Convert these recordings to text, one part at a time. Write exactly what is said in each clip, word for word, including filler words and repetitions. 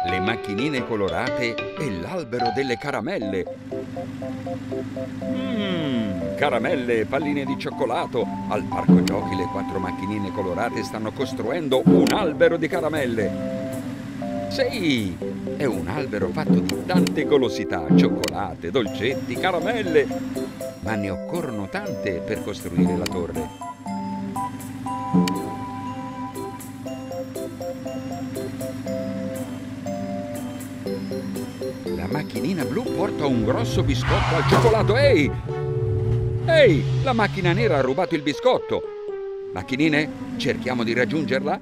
le macchinine colorate e l'albero delle caramelle. Mmm, caramelle e palline di cioccolato. Al parco giochi le quattro macchinine colorate stanno costruendo un albero di caramelle. Sì, è un albero fatto di tante golosità, cioccolate, dolcetti, caramelle. Ma ne occorrono tante per costruire la torre. La macchinina blu porta un grosso biscotto al cioccolato. Ehi! Ehi! La macchina nera ha rubato il biscotto. Macchinine, cerchiamo di raggiungerla?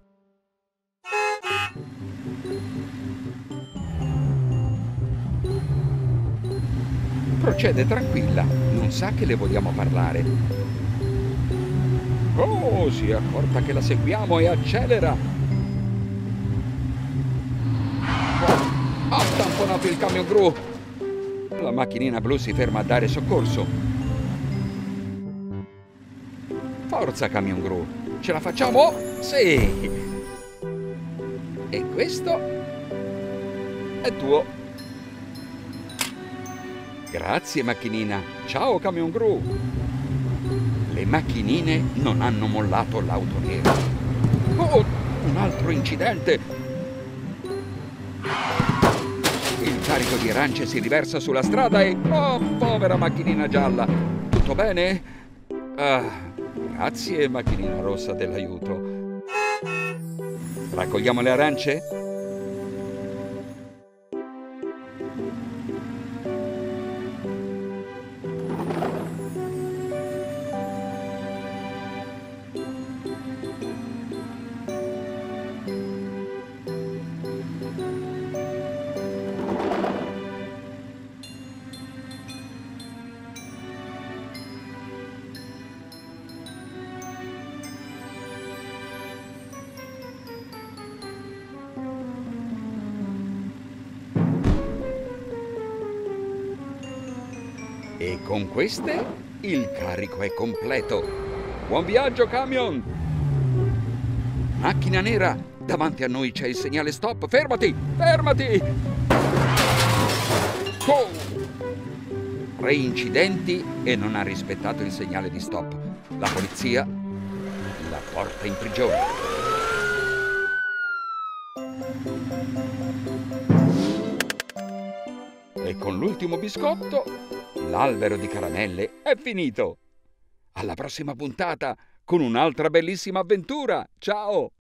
Procede tranquilla, non sa che le vogliamo parlare. Oh, si è accorta che la seguiamo e accelera. Ha tamponato il camion gru. La macchinina blu si ferma a dare soccorso. Forza, camion gru, ce la facciamo? Sì! E questo è tuo. Grazie, macchinina. Ciao, camion gru. Le macchinine non hanno mollato l'auto nera. Oh, un altro incidente. Il carico di arance si riversa sulla strada e... Oh, povera macchinina gialla. Tutto bene? Ah, grazie, macchinina rossa, dell'aiuto. Raccogliamo le arance? E con queste il carico è completo. Buon viaggio, camion! Macchina nera, davanti a noi c'è il segnale stop. Fermati! Fermati! Oh! Tre incidenti e non ha rispettato il segnale di stop. La polizia la porta in prigione. E con l'ultimo biscotto, l'albero di caramelle è finito. Alla prossima puntata con un'altra bellissima avventura. Ciao!